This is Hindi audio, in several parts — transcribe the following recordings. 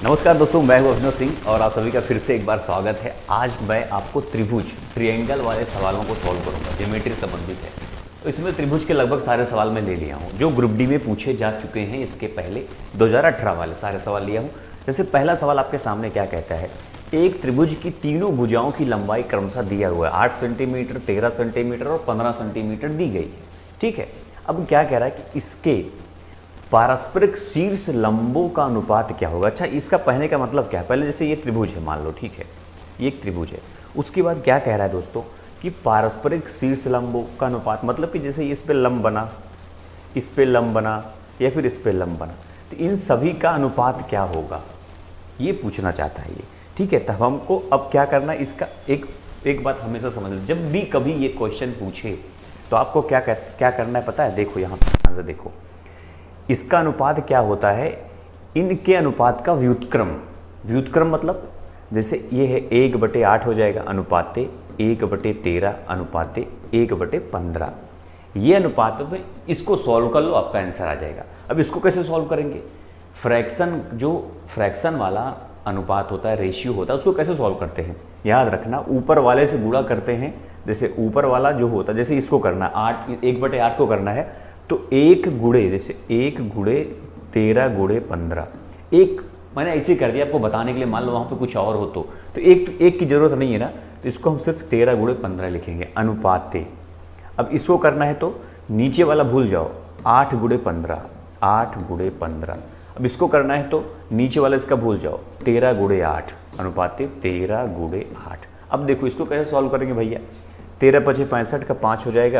नमस्कार दोस्तों, मैं हूं अभिनव सिंह और आप सभी का फिर से एक बार स्वागत है। आज मैं आपको त्रिभुज ट्रायंगल वाले सवालों को सॉल्व करूंगा, ज्योमेट्री संबंधित है। तो इसमें त्रिभुज के लगभग सारे सवाल मैं ले लिया हूं जो ग्रुप डी में पूछे जा चुके हैं। इसके पहले 2018 वाले सारे सवाल लिया हूं। जैसे पहला सवाल आपके सामने क्या कहता है, एक त्रिभुज की तीनों भुजाओं की लंबाई क्रमशः दिया हुआ है 8 सेंटीमीटर, 13 सेंटीमीटर और 15 सेंटीमीटर दी गई है। ठीक है, अब क्या कह रहा है कि इसके पारस्परिक शीर्ष लंबों का अनुपात क्या होगा। अच्छा, इसका पहले का मतलब क्या है, पहले जैसे ये त्रिभुज है मान लो, ठीक है, ये एक त्रिभुज है। उसके बाद क्या कह रहा है दोस्तों कि पारस्परिक शीर्ष लंबों का अनुपात, मतलब कि जैसे इस पे लंब बना, इस पे लंब बना या फिर इस पे लंब बना, तो इन सभी का अनुपात क्या होगा, ये पूछना चाहता है ये। ठीक है, तब हमको अब क्या करना है, इसका एक बात हमेशा समझ लो, जब भी कभी ये क्वेश्चन पूछे तो आपको क्या करना है पता है। देखो यहाँ पर आंसर देखो, इसका अनुपात क्या होता है, इनके अनुपात का व्युत्क्रम। व्युत्क्रम मतलब जैसे ये है 1/8 हो जाएगा अनुपाते 1/13 अनुपाते 1/15। ये अनुपात में इसको सॉल्व कर लो, आपका आंसर आ जाएगा। अब इसको कैसे सॉल्व करेंगे, फ्रैक्शन, जो फ्रैक्शन वाला अनुपात होता है, रेशियो होता है, उसको कैसे सॉल्व करते हैं, याद रखना, ऊपर वाले से गुणा करते हैं। जैसे ऊपर वाला जो होता है, जैसे इसको करना है 1/8 को करना है, तो 1 गुणे, जैसे 1 गुणे 13 गुणे 15, एक मैंने ऐसे कर दिया आपको बताने के लिए, मान लो वहाँ पे कुछ और हो तो एक की ज़रूरत नहीं है ना, तो इसको हम सिर्फ 13 गुणे 15 लिखेंगे अनुपाते। अब इसको करना है तो नीचे वाला भूल जाओ, 8 गुणे 15, 8 गुणे 15। अब इसको करना है तो नीचे वाला इसका भूल जाओ, 13 गुणे 8 अनुपाते 13 गुणे 8। अब देखो इसको कैसे सॉल्व करेंगे भैया, 13 × 5 = 65 का 5 हो जाएगा,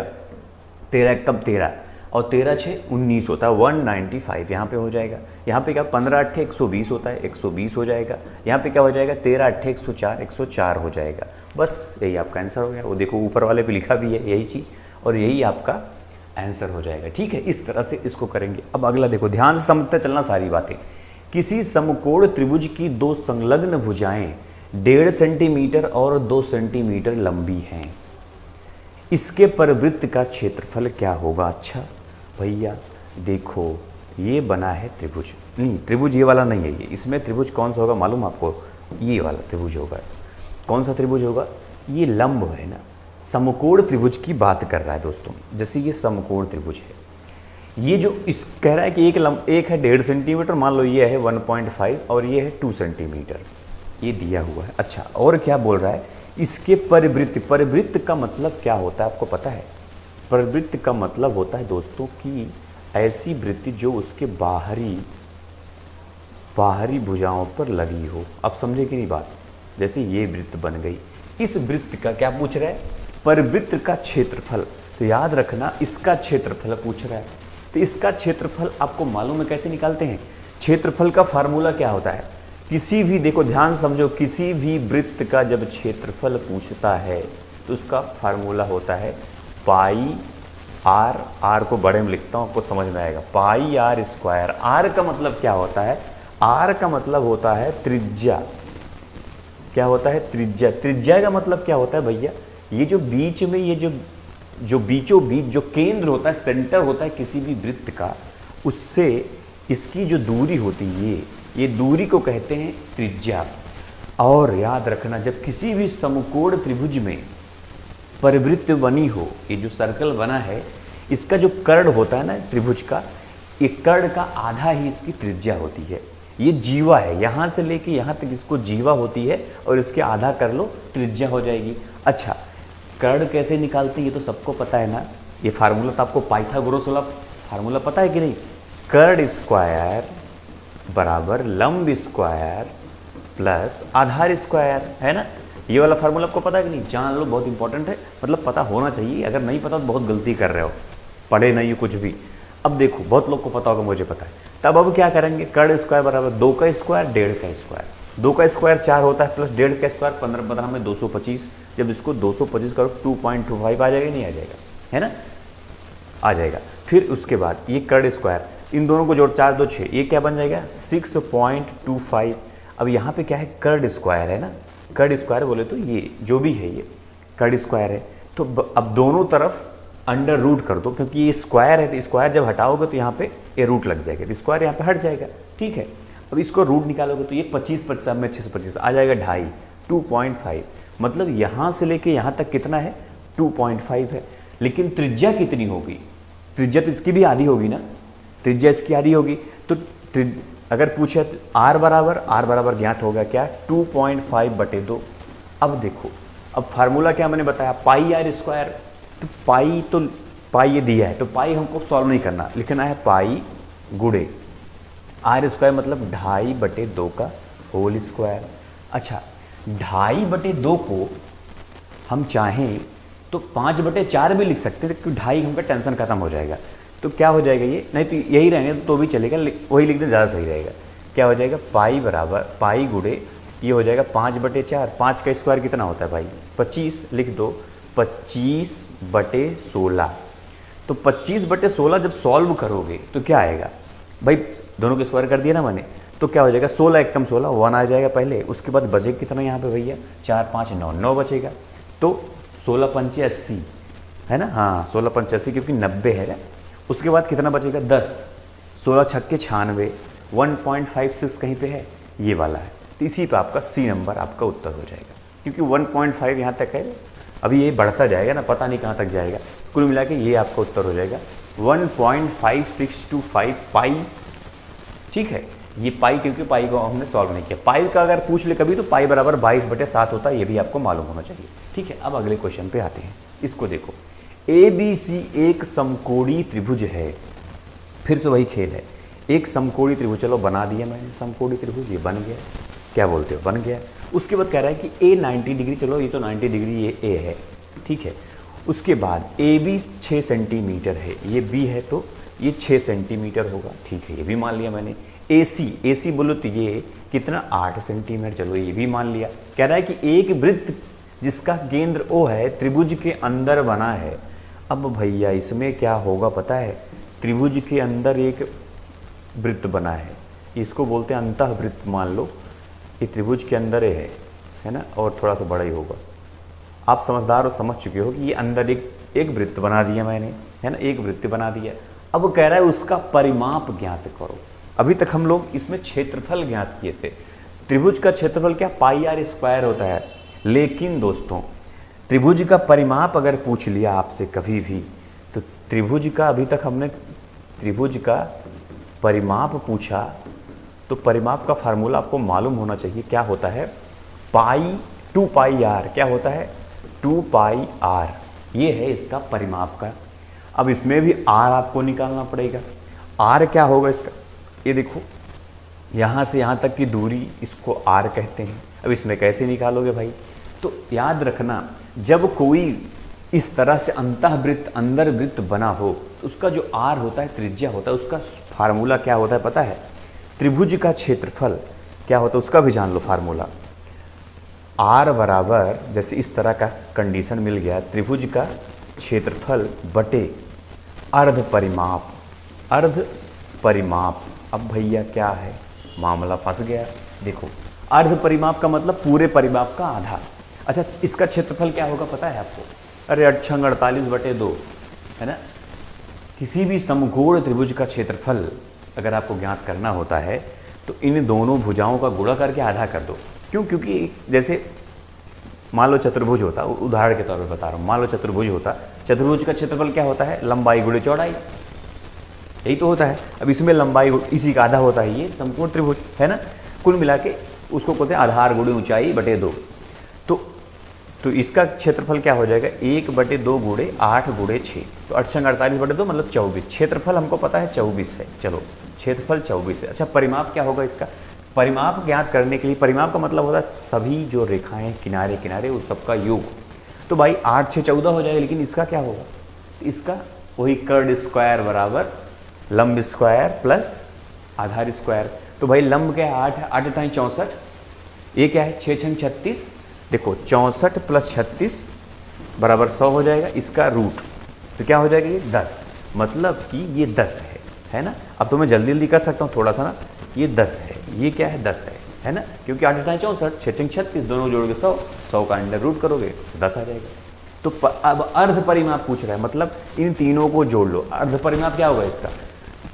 13 कब 13 और 13 × 6 = 19 होता है, 195 यहाँ पे हो जाएगा। यहाँ पे क्या 15 × 8 = 120 होता है, 120 हो जाएगा। यहाँ पे क्या हो जाएगा 13 × 8 = 104, 104 हो जाएगा। बस यही आपका आंसर हो गया। वो देखो ऊपर वाले पे लिखा भी है यही चीज़, और यही आपका आंसर हो जाएगा। ठीक है, इस तरह से इसको करेंगे। अब अगला देखो, ध्यान से समझते चलना सारी बातें। किसी समकोण त्रिभुज की दो संलग्न भुजाएं 1.5 सेंटीमीटर और 2 सेंटीमीटर लंबी हैं, इसके परिवृत्त का क्षेत्रफल क्या होगा। अच्छा भैया देखो, ये बना है त्रिभुज, नहीं त्रिभुज ये वाला नहीं है, ये इसमें त्रिभुज कौन सा होगा मालूम आपको, ये वाला त्रिभुज होगा। कौन सा त्रिभुज होगा, ये लंब है ना, समकोण त्रिभुज की बात कर रहा है दोस्तों। जैसे ये समकोण त्रिभुज है, ये जो इस कह रहा है कि एक है 1.5 सेंटीमीटर, मान लो ये है 1.5 और ये है 2 सेंटीमीटर, ये दिया हुआ है। अच्छा, और क्या बोल रहा है, इसके परिवृत्त, परिवृत्त का मतलब क्या होता है आपको पता है। परिवृत्त का मतलब होता है दोस्तों कि ऐसी वृत्ति जो उसके बाहरी भुजाओं पर लगी हो। अब समझे कि नहीं बात, जैसे ये वृत्त बन गई, इस वृत्त का क्या पूछ रहा है, परिवृत्त का क्षेत्रफल। तो याद रखना इसका क्षेत्रफल पूछ रहा है, तो इसका क्षेत्रफल आपको मालूम है कैसे निकालते हैं। क्षेत्रफल का फार्मूला क्या होता है, किसी भी, देखो ध्यान समझो, किसी भी वृत्त का जब क्षेत्रफल पूछता है तो उसका फार्मूला होता है पाई आर। आर को बड़े में लिखता हूँ, आपको समझ में आएगा, पाई आर स्क्वायर। आर का मतलब क्या होता है, आर का मतलब होता है त्रिज्या। क्या होता है, त्रिज्या। त्रिज्या का मतलब क्या होता है भैया, ये जो बीच में, ये जो बीचों बीच जो केंद्र होता है, सेंटर होता है किसी भी वृत्त का, उससे इसकी जो दूरी होती है, ये दूरी को कहते हैं त्रिज्या। और याद रखना, जब किसी भी समकोण त्रिभुज में परिवृत्त बनी हो, ये जो सर्कल बना है, इसका जो कर्ण होता है ना त्रिभुज का, ये कर्ण का आधा ही इसकी त्रिज्या होती है। ये जीवा है, यहाँ से लेके यहाँ तक इसको जीवा होती है, और इसके आधा कर लो त्रिज्या हो जाएगी। अच्छा, कर्ण कैसे निकालते हैं ये तो सबको पता है ना, ये फार्मूला तो आपको पाइथागोरस वाला फार्मूला पता है कि नहीं, कर्ण स्क्वायर बराबर लंब स्क्वायर प्लस आधार स्क्वायर, है ना। ये वाला फार्मूला आपको पता है कि नहीं, जान लो, बहुत इंपॉर्टेंट है, मतलब पता होना चाहिए। अगर नहीं पता तो बहुत गलती कर रहे हो, पढ़े नहीं कुछ भी। अब देखो, बहुत लोग को पता होगा, मुझे पता है। तब अब क्या करेंगे, कर्ण स्क्वायर बराबर 2 का स्क्वायर 1.5 का स्क्वायर। 2 का स्क्वायर 4 होता है, प्लस 1.5 का स्क्वायर 15 में 225। जब इसको 225 करो 2.25 आ जाएगा, नहीं आ जाएगा, है ना, आ जाएगा। फिर उसके बाद ये कर्ण स्क्वायर, इन दोनों को जोड़ 4 2 6, ये क्या बन जाएगा 6.25। अब यहाँ पे क्या है, कर्ण स्क्वायर है ना, कर्ण स्क्वायर बोले तो ये जो भी है ये कर्ण स्क्वायर है। तो अब दोनों तरफ अंडर रूट कर दो, क्योंकि ये स्क्वायर है, तो स्क्वायर जब हटाओगे तो यहाँ पे ये रूट लग जाएगा, तो स्क्वायर यहाँ पे हट जाएगा। ठीक है, अब इसको रूट निकालोगे तो ये 25% में 625 आ जाएगा 2.5, 2.5, मतलब यहाँ से लेके यहाँ तक कितना है 2.5 है। लेकिन त्रिज्या कितनी होगी, त्रिज्या तो इसकी भी आधी होगी ना, त्रिज्या इसकी आधी होगी। तो अगर पूछे तो r बराबर ज्ञात होगा क्या 2.5/2। अब देखो, अब फार्मूला क्या मैंने बताया पाई आर स्क्वायर, तो पाई ये दिया है तो पाई हमको सॉल्व नहीं करना, लिखना है पाई गुणे आर स्क्वायर मतलब 2.5/2 का होल स्क्वायर। अच्छा 2.5/2 को हम चाहें तो 5/4 भी लिख सकते हैं, क्योंकि 2.5 हमका टेंशन खत्म हो जाएगा। तो क्या हो जाएगा ये, नहीं तो यही रहने तो भी चलेगा, वही लिखना ज़्यादा सही रहेगा। क्या हो जाएगा पाई बराबर पाई गुणे ये हो जाएगा 5/4, 5 का स्क्वायर कितना होता है भाई 25, लिख दो 25/16। तो 25/16 जब सॉल्व करोगे तो क्या आएगा भाई, दोनों के स्क्वायर कर दिया ना मैंने, तो क्या हो जाएगा 16 एकम 16 1 आ जाएगा पहले, उसके बाद बचेगा कितना यहाँ पे भैया 4 5 9 9 बचेगा। तो 16 पंचे 80 है ना, हाँ 16 पंचे 80 क्योंकि 90 है ना। उसके बाद कितना बचेगा 10, 16 छक्के 96, 1.56 कहीं पे है ये वाला है, तो इसी पे आपका सी नंबर आपका उत्तर हो जाएगा, क्योंकि 1.5 यहाँ तक है, अभी ये बढ़ता जाएगा ना, पता नहीं कहाँ तक जाएगा। कुल मिला के ये आपका उत्तर हो जाएगा 1.5625 पाई। ठीक है, ये पाई क्योंकि पाई को हमने सॉल्व नहीं किया, पाई का अगर पूछ ले कभी तो पाई बराबर 22/7 होता है, ये भी आपको मालूम होना चाहिए। ठीक है, अब अगले क्वेश्चन पे आते हैं, इसको देखो ABC एक समकोणीय त्रिभुज है, फिर से वही खेल है, एक समकोणीय त्रिभुज, चलो बना दिया मैंने समकोणीय त्रिभुज, ये बन गया, क्या बोलते हो बन गया। उसके बाद कह रहा है कि A 90 डिग्री, चलो ये तो 90 डिग्री ये A है, ठीक है। उसके बाद AB 6 सेंटीमीटर है, ये B है तो ये 6 सेंटीमीटर होगा, ठीक है, ये भी मान लिया मैंने। AC बोलो तो ये कितना 8 सेंटीमीटर, चलो ये भी मान लिया। कह रहा है कि एक वृत्त जिसका केंद्र O है त्रिभुज के अंदर बना है। अब भैया इसमें क्या होगा पता है, त्रिभुज के अंदर एक वृत्त बना है, इसको बोलते हैं अंतःवृत्त, मान लो ये त्रिभुज के अंदर है ना, और थोड़ा सा बड़ा ही होगा। आप समझदार और समझ चुके हो कि ये अंदर एक वृत्त बना दिया मैंने, है ना, एक वृत्त बना दिया। अब कह रहा है उसका परिमाप ज्ञात करो। अभी तक हम लोग इसमें क्षेत्रफल ज्ञात किए थे, त्रिभुज का क्षेत्रफल क्या पाई आर स्क्वायर होता है, लेकिन दोस्तों त्रिभुज का परिमाप अगर पूछ लिया आपसे कभी भी, तो त्रिभुज का अभी तक हमने त्रिभुज का परिमाप पूछा तो परिमाप का फार्मूला आपको मालूम होना चाहिए, क्या होता है पाई 2 पाई आर, क्या होता है 2 पाई आर, ये है इसका परिमाप का। अब इसमें भी आर आपको निकालना पड़ेगा, आर क्या होगा इसका, ये देखो यहाँ से यहाँ तक की दूरी इसको आर कहते हैं। अब इसमें कैसे निकालोगे भाई, तो याद रखना जब कोई इस तरह से अंतःवृत्त अंदर वृत्त बना हो तो उसका जो आर होता है त्रिज्या होता है, उसका फार्मूला क्या होता है पता है, त्रिभुज का क्षेत्रफल क्या होता है उसका भी जान लो फार्मूला। आर बराबर जैसे इस तरह का कंडीशन मिल गया, त्रिभुज का क्षेत्रफल बटे अर्ध परिमाप, अर्ध परिमाप। अब भैया क्या है, मामला फंस गया। देखो अर्ध परिमाप का मतलब पूरे परिमाप का आधा। अच्छा इसका क्षेत्रफल क्या होगा पता है आपको, अरे 48/2 है ना। किसी भी समकोण त्रिभुज का क्षेत्रफल अगर आपको ज्ञात करना होता है तो इन दोनों भुजाओं का गुणा करके आधा कर दो। क्यों, क्योंकि जैसे मान लो चतुर्भुज होता, उदाहरण के तौर पर बता रहा हूँ, मान लो चतुर्भुज होता, चतुर्भुज का क्षेत्रफल क्या होता है लंबाई गुणे चौड़ाई, यही तो होता है। अब इसमें लंबाई इसी का आधा होता है, ये समकोण त्रिभुज है ना। कुल मिला के उसको कहते हैं आधार गुणे ऊंचाई बटे 2। तो इसका क्षेत्रफल क्या हो जाएगा 1/2 गुणे 8 गुणे 6, तो 8/48/2 मतलब 24। क्षेत्रफल हमको पता है 24 है, चलो क्षेत्रफल 24 है। अच्छा परिमाप क्या होगा इसका, परिमाप ज्ञात करने के लिए, परिमाप का मतलब होता है सभी जो रेखाएं किनारे किनारे उस सबका योग। तो भाई 8 6 14 हो जाएगा, लेकिन इसका क्या होगा, इसका वही कर्ड स्क्वायर बराबर लंब स्क्वायर प्लस आधार स्क्वायर। तो भाई लंब क्या है 8 है, 8 × 64, ये क्या है 6 × 36, देखो 64 + 36 बराबर 100 हो जाएगा, इसका रूट तो क्या हो जाएगा ये 10, मतलब कि ये 10 है ना। अब तो मैं जल्दी जल्दी कर सकता हूँ थोड़ा सा ना, ये 10 है, ये क्या है 10 है ना, क्योंकि 8 × 64 6 × 36 दोनों जोड़ के 100 का अंडर रूट करोगे 10 आ जाएगा। तो अब अर्ध परिमाप पूछ रहा है, मतलब इन तीनों को जोड़ लो। अर्ध परिमाप क्या होगा इसका,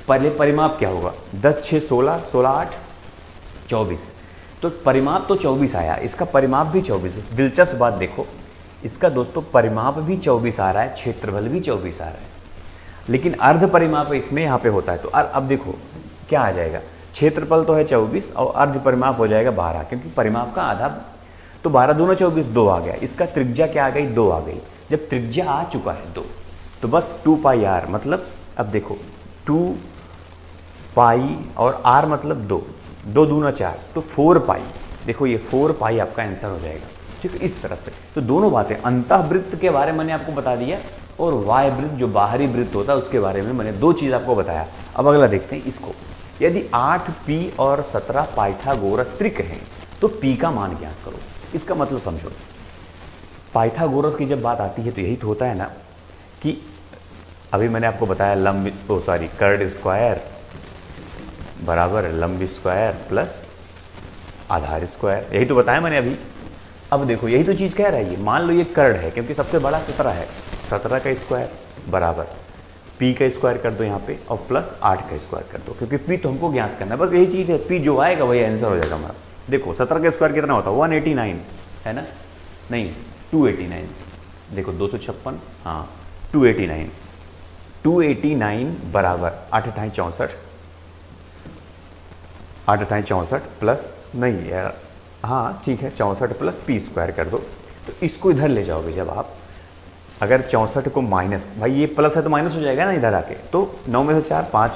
पहले परिमाप क्या होगा, 10 6 16, 16 8 24, तो परिमाप तो 24 आया, इसका परिमाप भी 24 है। दिलचस्प बात देखो, इसका दोस्तों परिमाप भी 24 आ रहा है, क्षेत्रफल भी 24 आ रहा है, लेकिन अर्ध परिमाप इसमें यहाँ पे होता है। तो अब देखो क्या आ जाएगा, क्षेत्रफल तो है 24 और अर्ध परिमाप हो जाएगा 12, क्योंकि परिमाप का आधा, तो 12 दूना 24, 2 आ गया। इसका त्रिज्या क्या आ गई, 2 आ गई। जब त्रिज्या आ चुका है 2, तो बस 2 पाई आर, मतलब अब देखो 2 पाई और आर मतलब 2, 2 दूना 4, तो 4 पाई। देखो ये 4 पाई आपका आंसर हो जाएगा, ठीक है, इस तरह से। तो दोनों बातें, अंतःवृत्त के बारे में मैंने आपको बता दिया और वाह्य वृत्त जो बाहरी वृत्त होता है उसके बारे में मैंने 2 चीज़ आपको बताया। अब अगला देखते हैं इसको, यदि 8 पी और 17 पाइथागोरस त्रिक हैं तो पी का मान ज्ञात करो। इसका मतलब समझो, पाइथागोरस की जब बात आती है तो यही तो होता है ना कि अभी मैंने आपको बताया लंब कर्ड स्क्वायर बराबर लंब स्क्वायर प्लस आधार स्क्वायर, यही तो बताया मैंने अभी। अब देखो यही तो चीज़ कह रहा है ये, मान लो ये कर्ड है क्योंकि सबसे बड़ा 17 है, 17 का स्क्वायर बराबर पी का स्क्वायर कर दो यहाँ पे और प्लस 8 का स्क्वायर कर दो, क्योंकि पी तो हमको ज्ञात करना है, बस यही चीज़ है। पी जो आएगा वही आंसर हो जाएगा हमारा। देखो 17 का स्क्वायर कितना होता है, 189 है ना, नहीं 289, देखो 256, हाँ 289, 289 बराबर 8 × 64, 8 × 64 प्लस नहीं यार, हाँ ठीक है 64 प्लस पी स्क्वायर कर दो। तो इसको इधर ले जाओगे जब आप, अगर 64 को माइनस, भाई ये प्लस है तो माइनस हो जाएगा ना इधर आके, तो 9 में से 4 5,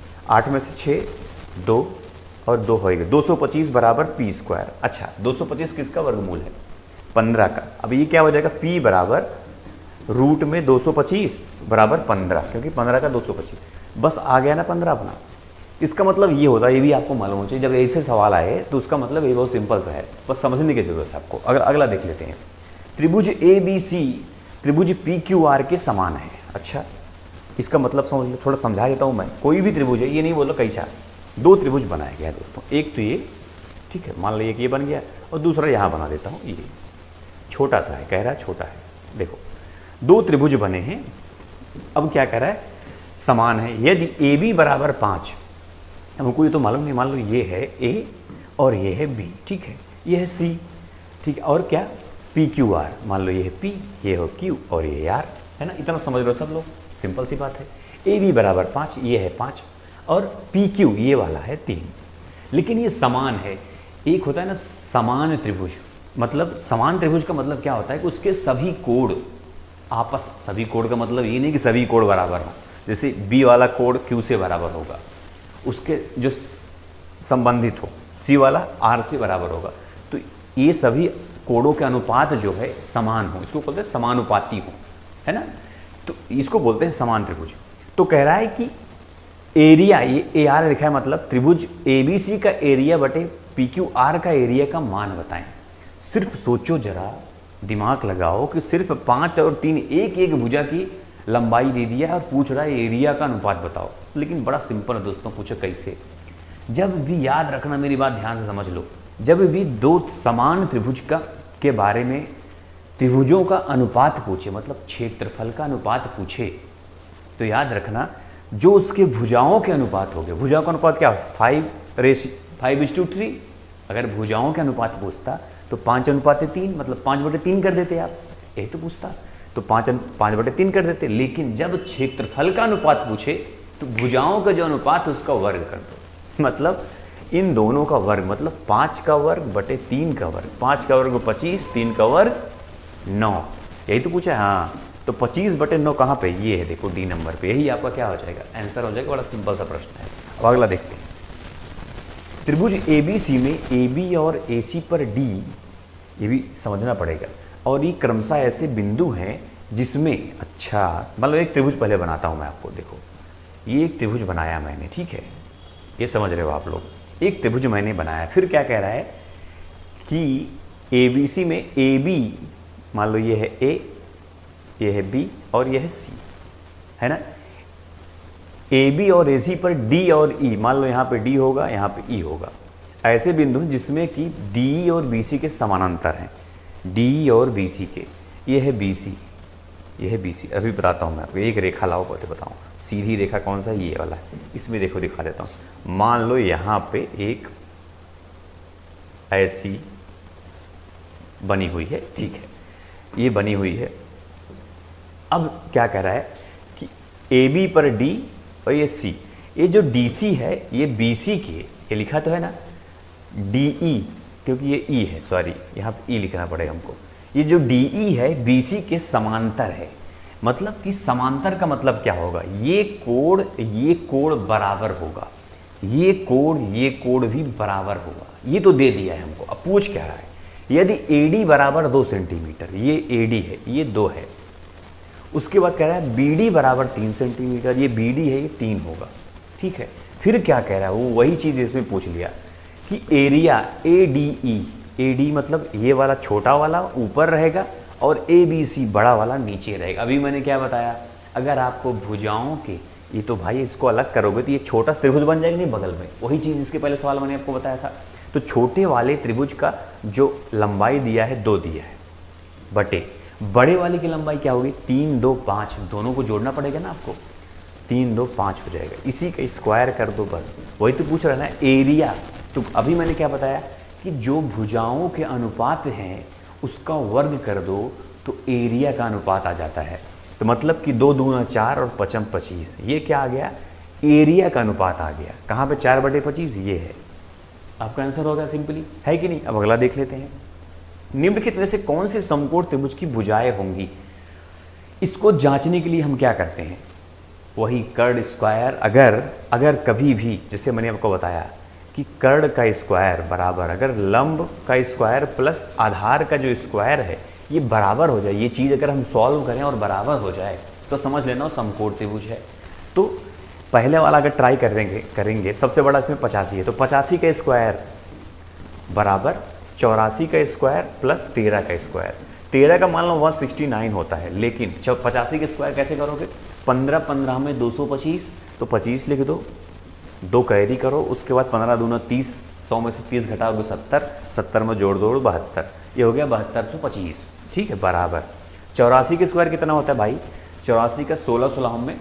8 में से 6 2 और 2 होएगा, 225 बराबर पी स्क्वायर। अच्छा 225 किसका वर्गमूल है, 15 का। अब ये क्या हो जाएगा, पी बराबर रूट में 225 बराबर 15, क्योंकि 15 का 225, बस आ गया ना 15 अपना। इसका मतलब ये होता है, ये भी आपको मालूम होना चाहिए, जब ऐसे सवाल आए तो उसका मतलब ये बहुत सिंपल सा है, बस समझने की जरूरत है आपको। अगला देख लेते हैं, त्रिभुज ए बी सी त्रिभुज पी क्यू आर के समान है। अच्छा इसका मतलब समझ लो, थोड़ा समझा देता हूँ मैं। कोई भी त्रिभुज है, ये नहीं बोलो कैसा, 2 त्रिभुज बनाया गया है दोस्तों, एक तो ये, ठीक है, मान लीजिए कि ये बन गया और दूसरा यहाँ बना देता हूँ, ये छोटा सा है, कह रहा है छोटा है। देखो 2 त्रिभुज बने हैं, अब क्या कह रहा है, समान है यदि ए बी बराबर 5। हमको ये तो मालूम नहीं, मान लो ये है ए और ये है बी, ठीक है, ये है सी, ठीक है, और क्या पी क्यू आर, मान लो ये है पी, ये हो क्यू और ये आर, है ना, इतना समझ लो सब लोग, सिंपल सी बात है। ए बी बराबर 5, ये है 5 और पी क्यू ये वाला है 3, लेकिन ये समान है। एक होता है ना समान त्रिभुज, मतलब समान त्रिभुज का मतलब क्या होता है कि उसके सभी कोण आपस, सभी कोण का मतलब ये नहीं कि सभी कोण बराबर हो, जैसे बी वाला कोण क्यू से बराबर होगा, उसके जो संबंधित हो, सी वाला आर से बराबर होगा, तो ये सभी कोणों के अनुपात जो है समान हो, इसको बोलते हैं समानुपाती हो, है ना, तो इसको बोलते हैं समान त्रिभुज। तो कह रहा है कि एरिया, ये ए आर लिखा है, मतलब त्रिभुज ए बी सी का एरिया बटे पी क्यू आर का एरिया का मान बताएं। सिर्फ सोचो जरा, दिमाग लगाओ कि सिर्फ 5 और 3 एक एक भुजा की लंबाई दे दिया और पूछ रहा है एरिया का अनुपात बताओ। लेकिन बड़ा सिंपल है दोस्तों, पूछो कैसे। जब भी याद रखना, मेरी बात ध्यान से समझ लो, जब भी 2 समान त्रिभुज के बारे में त्रिभुजों का अनुपात पूछे, मतलब क्षेत्रफल का अनुपात पूछे, तो याद रखना जो उसके भुजाओं के अनुपात हो गए, भुजाओं का अनुपात क्या, 5:3। अगर भुजाओं के अनुपात पूछता तो 5:3, मतलब 5/3 कर देते आप, यही तो पूछता, तो 5/3 कर देते। लेकिन जब क्षेत्रफल का अनुपात पूछे तो भुजाओं का जो अनुपात उसका वर्ग कर दो, मतलब इन दोनों का वर्ग, मतलब 5 का वर्ग बटे 3 का वर्ग, 5 का वर्ग 25, 3 का वर्ग 9, यही तो पूछा है। हाँ, तो 25/9 कहाँ पे, ये है देखो डी नंबर पे, यही आपका क्या हो जाएगा, आंसर हो जाएगा। बड़ा सिंपल सा प्रश्न है। अब अगला देखते हैं, त्रिभुज ए बी सी में ए बी और ए सी पर डी, ये भी समझना पड़ेगा, और ये क्रमशः ऐसे बिंदु हैं जिसमें, अच्छा मतलब एक त्रिभुज पहले बनाता हूँ मैं आपको, देखो ये एक त्रिभुज बनाया मैंने, ठीक है, ये समझ रहे हो आप लोग, एक त्रिभुज मैंने बनाया। फिर क्या कह रहा है कि ए बी सी में ए बी, मान लो ये है ए, ये है बी और ये है सी, है ना, ए बी और ए सी पर डी और ई, मान लो यहाँ पे डी होगा, यहाँ पे ई होगा, ऐसे बिंदु जिसमें कि डी और बी सी के समानांतर हैं, डी और बी सी के, ये है बी सी, ये है BC। अभी बताता हूँ मैं आपको, एक रेखा लाओ पहले बताऊँ। सीधी रेखा कौन सा है? ये वाला है। इसमें देखो दिखा देता हूँ। मान लो यहाँ पे एक ऐसी बनी हुई है, ठीक है, ये बनी हुई है। अब क्या कह रहा है कि AB पर D और ये C, ये जो DC है ये BC के, ये लिखा तो है ना DE, क्योंकि ये E है, सॉरी यहाँ पे E लिखना पड़ेगा हमको। ये जो DE है BC के समांतर है। मतलब कि समांतर का मतलब क्या होगा? ये कोण बराबर होगा, ये कोण भी बराबर होगा। ये तो दे दिया है हमको। अब पूछ क्या रहा है? यदि AD बराबर 2 सेंटीमीटर, ये AD है, ये 2 है। उसके बाद कह रहा है BD बराबर 3 सेंटीमीटर, ये BD है, ये 3 होगा, ठीक है। फिर क्या कह रहा है? वो वही चीज़ इसमें पूछ लिया कि एरिया ADE, AD मतलब ये वाला छोटा वाला ऊपर रहेगा और ABC बड़ा वाला नीचे रहेगा। अभी मैंने क्या बताया? अगर आपको भुजाओं के, ये तो भाई इसको अलग करोगे तो ये छोटा त्रिभुज बन जाएगा नहीं बगल में, वही चीज़ इसके पहले सवाल मैंने आपको बताया था। तो छोटे वाले त्रिभुज का जो लंबाई दिया है 2 दिया है, बटे बड़े वाले की लंबाई क्या होगी? 3, 2, 5, दोनों को जोड़ना पड़ेगा ना आपको। 3, 2, 5 हो जाएगा, इसी का स्क्वायर कर दो बस। वही तो पूछ रहा है ना एरिया। तो अभी मैंने क्या बताया कि जो भुजाओं के अनुपात हैं उसका वर्ग कर दो तो एरिया का अनुपात आ जाता है। तो मतलब कि 2 दूना 4 और 5 25, ये क्या आ गया? एरिया का अनुपात आ गया। कहाँ पे? 4/25, ये है आपका आंसर हो गया सिंपली, है कि नहीं? अब अगला देख लेते हैं। निम्नलिखित में से कौन से समकोण त्रिभुज की भुजाएं होंगी? इसको जांचने के लिए हम क्या करते हैं? वही कर्ण स्क्वायर। अगर कभी भी, जैसे मैंने आपको बताया कि कर्ण का स्क्वायर बराबर, अगर लंब का स्क्वायर प्लस आधार का जो स्क्वायर है ये बराबर हो जाए, ये चीज़ अगर हम सॉल्व करें और बराबर हो जाए तो समझ लेना समकोण त्रिभुज है। तो पहले वाला अगर ट्राई करेंगे सबसे बड़ा इसमें 85 है, तो 85 का स्क्वायर बराबर 84 का स्क्वायर प्लस 13 का स्क्वायर। 13 का मान लो 169 होता है, लेकिन 85 का स्क्वायर कैसे करोगे? 15 15 में 225, तो 25 लिख दो, 2 कैरी करो, उसके बाद 15 दूना 30, 100 में से 30 घटाओगे 70, 70 में जोड़ दो 72, ये हो गया 7225, ठीक है, बराबर। 84 का स्क्वायर कितना होता है भाई? 84 का 16 16 में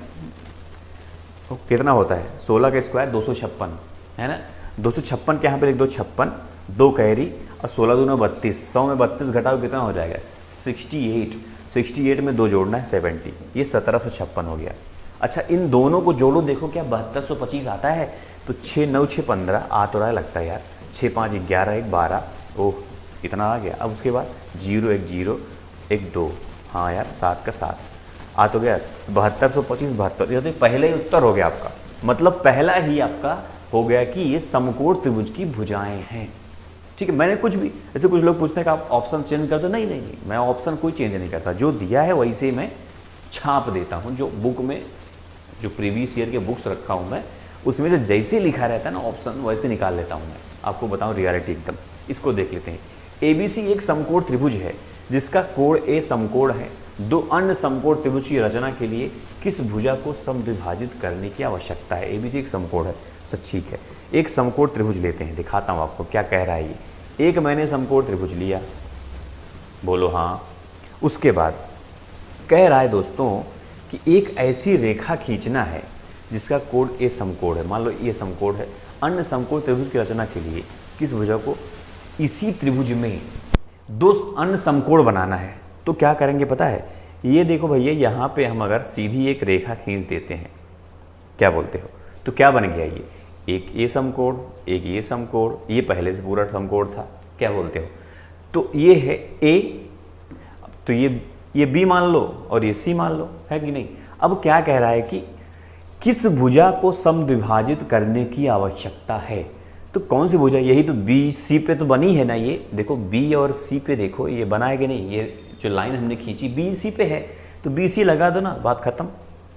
कितना होता है? 16 का स्क्वायर 256 है ना। 256 के यहाँ पे लिख दो 56, 2 कैरी और 16 दूना 32, 100 में 32 घटाओ कितना हो जाएगा? 68, 68 में 2 जोड़ना है 70, ये 1756 हो गया। अच्छा इन दोनों को जोड़ो, देखो क्या 7225 आता है? तो 6 9 6 15 आ तो रहा है लगता है यार, 6 5 11 1 12, ओह इतना आ गया। अब उसके बाद 0 1 0 1 2, हाँ यार 7 का 7 आ तो गया 7225 72, ये तो पहले ही उत्तर हो गया आपका। मतलब पहला ही आपका हो गया कि ये समकोण त्रिभुज की भुजाएं हैं, ठीक है। मैंने कुछ भी, जैसे कुछ लोग पूछते हैं कि आप ऑप्शन चेंज कर दो, नहीं नहीं नहीं, मैं ऑप्शन कोई चेंज नहीं करता, जो दिया है वही से मैं छाप देता हूँ। जो बुक में, जो प्रीवियस ईयर के बुक्स रखा हूँ मैं, उसमें से जैसे लिखा रहता है ना ऑप्शन, वैसे निकाल लेता हूँ मैं। आपको बताऊँ रियलिटी एकदम। इसको देख लेते हैं। ABC एक समकोण त्रिभुज है जिसका कोण A समकोण है। 2 अन्य समकोण त्रिभुज की रचना के लिए किस भुजा को समद्विभाजित करने की आवश्यकता है? ABC एक समकोण है, अच्छा ठीक है। एक समकोण त्रिभुज लेते हैं, दिखाता हूँ आपको क्या कह रहा है ये। एक मैंने समकोण त्रिभुज लिया, बोलो हाँ। उसके बाद कह रहा है दोस्तों कि एक ऐसी रेखा खींचना है जिसका कोण A समकोण है। मान लो ये समकोण है। अन्य समकोण त्रिभुज की रचना के लिए किस भुजा को, इसी त्रिभुज में 2 अन्य समकोण बनाना है। तो क्या करेंगे पता है? ये देखो भैया, यहाँ पे हम अगर सीधी एक रेखा खींच देते हैं, क्या बोलते हो? तो क्या बन गया ये? एक ये समकोण, एक ये समकोण, ये पहले से पूरा समकोण था, क्या बोलते हो? तो ये है A, तो ये B मान लो और ये C मान लो, है कि नहीं? अब क्या कह रहा है कि किस भुजा को समद्विभाजित करने की आवश्यकता है? तो कौन सी भुजा? यही तो BC पे तो बनी है ना ये, देखो B और C पे देखो ये बना है कि नहीं? ये जो लाइन हमने खींची BC पे है, तो BC लगा दो ना, बात खत्म।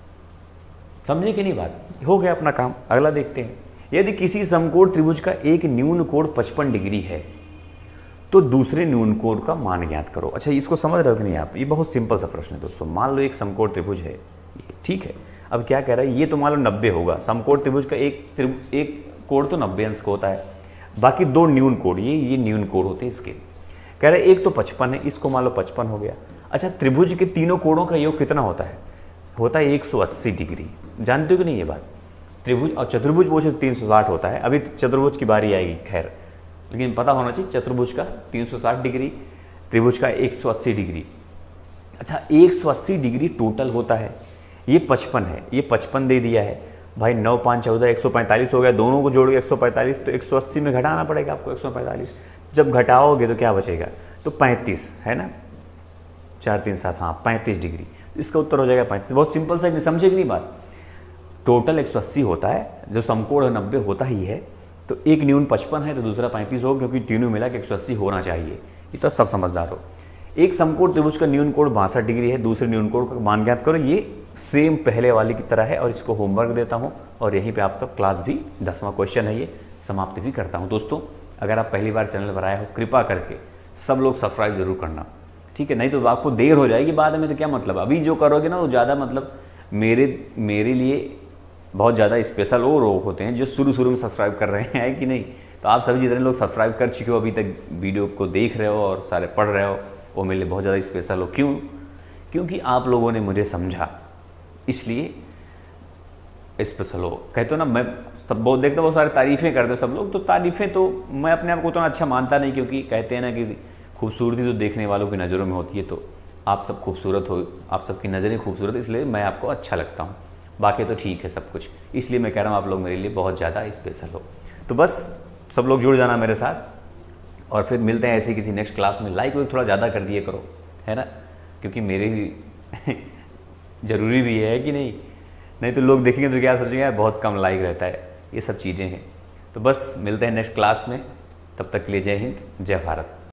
समझे कि नहीं बात? हो गया अपना काम। अगला देखते हैं। यदि किसी समकोण त्रिभुज का एक न्यून कोण 55 डिग्री है तो दूसरे न्यून कोण का मान ज्ञात करो। अच्छा इसको समझ रहे हो कि नहीं आप? ये बहुत सिंपल सा प्रश्न है दोस्तों। मान लो एक समकोण त्रिभुज है ये, ठीक है। अब क्या कह रहा है? ये तो मान लो 90 होगा। समकोण त्रिभुज का एक कोण तो 90 अंश का होता है, बाकी 2 न्यून कोण, ये न्यून कोण होते हैं इसके। कह रहे एक तो 55 है, इसको मान लो 55 हो गया। अच्छा, त्रिभुज के तीनों कोणों का योग कितना होता है? होता है 180 डिग्री। जानते हो कि नहीं ये बात? त्रिभुज और चतुर्भुज वो 360 होता है। अभी चतुर्भुज की बारी आएगी खैर, लेकिन पता होना चाहिए चतुर्भुज का 360 डिग्री, त्रिभुज का 180 डिग्री। अच्छा, 180 डिग्री टोटल होता है। ये 55 है, ये 55 दे दिया है भाई। 9 5 14 145 हो गया, दोनों को जोड़ के 145, तो 180 में घटाना पड़ेगा आपको 145। जब घटाओगे तो क्या बचेगा? तो 35 है ना, 4 3 7, हाँ 35 डिग्री। इसका उत्तर हो जाएगा 35। बहुत सिंपल सा, समझे कि नहीं बात? टोटल 180 होता है, जो समकोण 90 होता ही है, तो एक न्यून 55 है तो दूसरा 35 हो, क्योंकि तीनों मिला के 180 होना चाहिए। ये तो सब समझदार हो। एक समकोण त्रिभुज का न्यून कोण 62 डिग्री है, दूसरे न्यून कोण का मान ज्ञात करो। ये सेम पहले वाले की तरह है, और इसको होमवर्क देता हूँ, और यहीं पे आप सब क्लास भी 10वां क्वेश्चन है ये समाप्त भी करता हूँ। दोस्तों, अगर आप पहली बार चैनल पर आए हो, कृपा करके सब लोग सब्सक्राइब जरूर करना, ठीक है? नहीं तो आपको देर हो जाएगी बाद में, तो क्या मतलब? अभी जो करोगे ना वो ज़्यादा मतलब मेरे लिए बहुत ज़्यादा स्पेशल और लोग होते हैं जो शुरू में सब्सक्राइब कर रहे हैं कि नहीं? तो आप सभी जितने लोग सब्सक्राइब कर चुके हो, अभी तक वीडियो को देख रहे हो और सारे पढ़ रहे हो, वो मेरे लिए बहुत ज़्यादा स्पेशल हो। क्यों? क्योंकि आप लोगों ने मुझे समझा, इसलिए स्पेशल हो। कहते हो ना, मैं सब बहुत देखता हूँ, बहुत सारी तारीफ़ें करते हो सब लोग, तो तारीफ़ें तो मैं अपने आप को उतना अच्छा मानता नहीं, क्योंकि कहते हैं ना कि खूबसूरती तो देखने वालों की नज़रों में होती है। तो आप सब खूबसूरत हो, आप सबकी नज़रें खूबसूरत, इसलिए मैं आपको अच्छा लगता हूँ। बाकी तो ठीक है सब कुछ, इसलिए मैं कह रहा हूँ आप लोग मेरे लिए बहुत ज़्यादा स्पेशल हो। तो बस सब लोग जुड़ जाना मेरे साथ, और फिर मिलते हैं ऐसे किसी नेक्स्ट क्लास में। लाइक थोड़ा ज़्यादा कर दिए करो, है ना, क्योंकि मेरे भी ज़रूरी भी है कि नहीं तो लोग देखेंगे तो क्या सोचेंगे, यार बहुत कम लाइक रहता है। ये सब चीज़ें हैं। तो बस मिलते हैं नेक्स्ट क्लास में, तब तक के लिए जय हिंद, जय भारत।